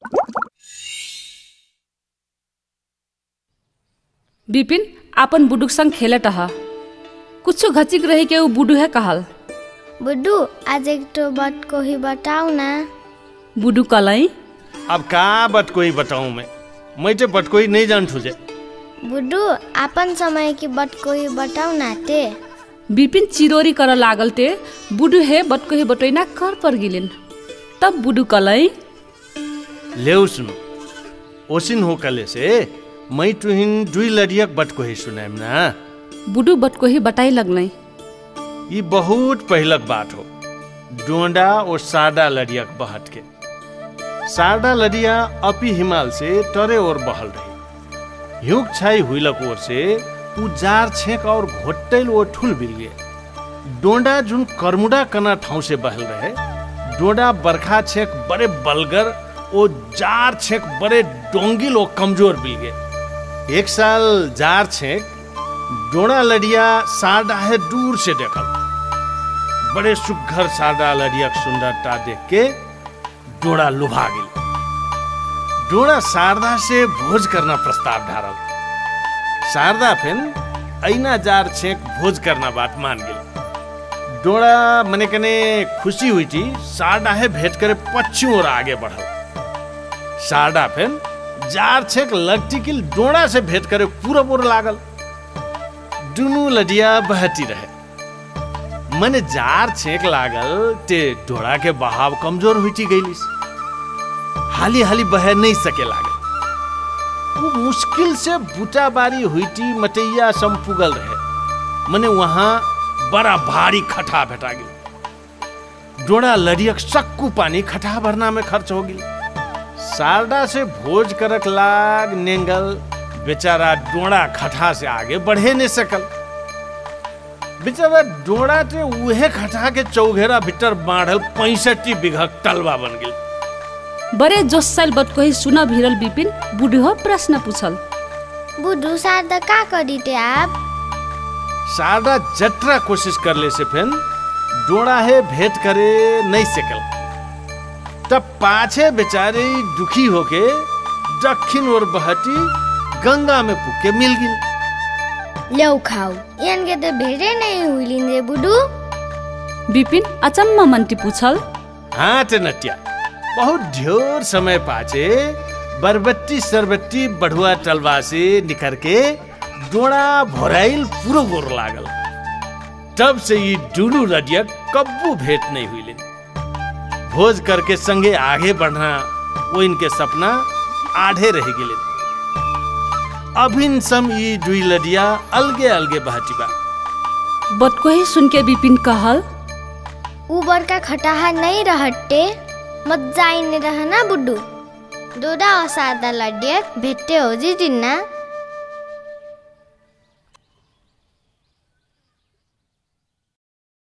बिपिन आपन बुडुक संग खेलत ह कुछ घचिक रही के उ बुडू है कहल। बुडू आज एक तो बात को ही बताओ ना। बुडू कलाई अब का बात कोई बताऊं मैं तो बात कोई नहीं जान तुझे। बुडू अपन समय की बात को ही बताओ ना ते। बिपिन चिरोरी कर लागल ते बुडू है बट को ही बटैना कर पर गिलिन। तब बुडू कलाई ले सुनो ओसिन हो कले से मैं तुहिन दुई लड़ियक बट को ही सुनाएम ना। बुडू बट को ही बताई लगलाई। ये बहुत पहलक बात हो। डोंडा और सादा लड़ियक बहट के सादा लड़िया अपी हिमाल से टरे और बहल रही। युग छाई हुईलक ओर से जार छेक और घोटेल और ठुल बिल गए। डोंडा जुन करमुडा कना ठाव से बहल रहे। डोंडा बरखा छेक बड़े बलगर और जार छेक बड़े डोंगिल और कमजोर बिल गए। एक साल जार छेक डोंडा लड़िया सादा है दूर से देखल। बड़े सुघर सादा लड़िया सुंदरता देख के डोंडा लुभा गई। डोंडा शारदा से भोज करना प्रस्ताव ढारल। शारदा फिर ऐना जार छेक भोज करना बात मान गई। डोंडा मने कने खुशी हुई थी। शारदा है भेंट करे पश्चिम और आगे बढ़ल। शारदा फिर जार छेक लगती कि डोंडा से भेंट करे पूरा पूरा लागल। दुनू लड़िया बहती रहे। मने जार छेक लागल ते डोंडा के बहाव कमजोर हुई गईलिस। हाली हाली बह नहीं सके लागल। वो मुश्किल से बूटा बारी हुई थी मटैया संपुगल रहे। मने वहां बड़ा भारी खटा भेटा गई। डोंडा लड़ियक सक्कू पानी खटा भरना में खर्च हो गई। शारदा से भोज करक लाग नेंगल बेचारा डोंडा खटा से आगे बढ़े नहीं सकल। बेचारा डोंडा ते उहे खटा के चौघेरा भीतर बाढ़ल 65 बीघा टलवा बन गई। बड़े जोस्सल बट को ही सुना भीरल बिपिन बुडू हो प्रश्न पूछल। बुडू शारदा का करी थे आप? शारदा जटरा कोशिश कर ले से फिर डोंडा है भेंट करे नहीं सकल। तब पाछे बेचारे दुखी होके दक्षिण और बहती गंगा में पुके मिल गई। लेउ खाओ इनके तो भेटे नहीं हुई रे बुडू। बिपिन अचम्म मनती पूछल। हाँ ते नटिया बहुत ढेर समय पाछे बरबट्टी सरबट्टी बढ़ुआ टलवा से निकर के डोंडा भराइल पूरा गोर लागल। तब से ये दुनू लड़िया कब्बू भेंट नहीं हुई। भोज करके संगे आगे बढ़ना वो इनके सपना आधे रह गए। अभिन सम ये दुई लड़िया अलगे अलगे बहती बा। बट को ही सुन के बिपिन कहल ऊबर का खटाहा नहीं रहते मत जाइने रहना बुड्डू। डोंडा और सादा लड़िया भेटे हो जी जिन्ना